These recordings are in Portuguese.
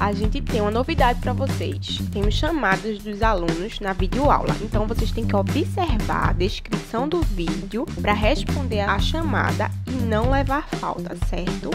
a gente tem uma novidade para vocês. Temos chamadas dos alunos na videoaula. Então, vocês têm que observar a descrição do vídeo para responder a chamada e não levar falta, certo?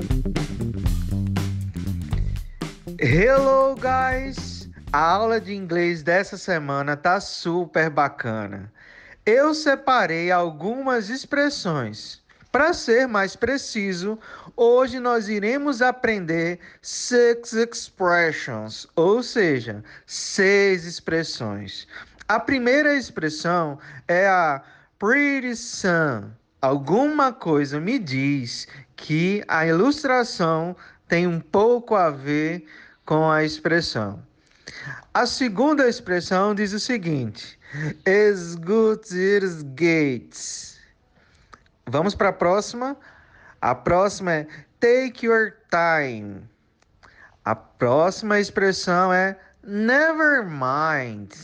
Hello, guys! A aula de inglês dessa semana tá super bacana. Eu separei algumas expressões. Para ser mais preciso, hoje nós iremos aprender 6 expressions, ou seja, 6 expressões. A primeira expressão é a pretty soon. Alguma coisa me diz que a ilustração tem um pouco a ver com a expressão. A segunda expressão diz o seguinte: as good as gates. Vamos para a próxima. A próxima é take your time. A próxima expressão é never mind.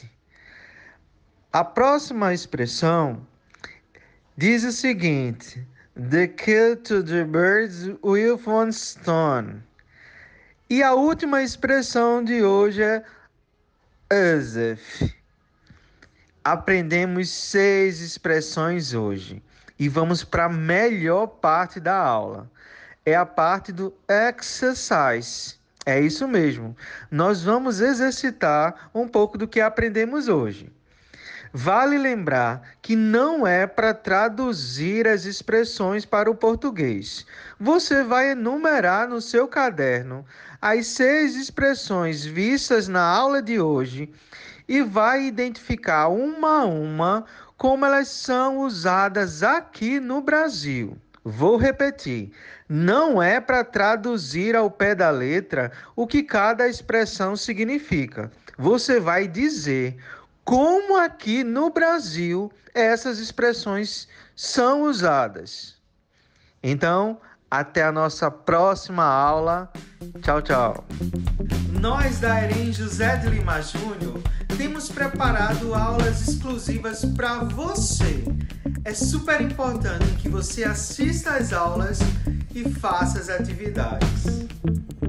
A próxima expressão diz o seguinte: the kill to the birds with one stone. E a última expressão de hoje é as if. Aprendemos 6 expressões hoje. E vamos para a melhor parte da aula. É a parte do exercise. É isso mesmo. Nós vamos exercitar um pouco do que aprendemos hoje. Vale lembrar que não é para traduzir as expressões para o português. Você vai enumerar no seu caderno as 6 expressões vistas na aula de hoje e vai identificar uma a uma como elas são usadas aqui no Brasil. Vou repetir, não é para traduzir ao pé da letra o que cada expressão significa. Você vai dizer como aqui no Brasil essas expressões são usadas. Então, até a nossa próxima aula. Tchau, tchau. Nós da EREM José de Lima Júnior temos preparado aulas exclusivas para você. É super importante que você assista às aulas e faça as atividades.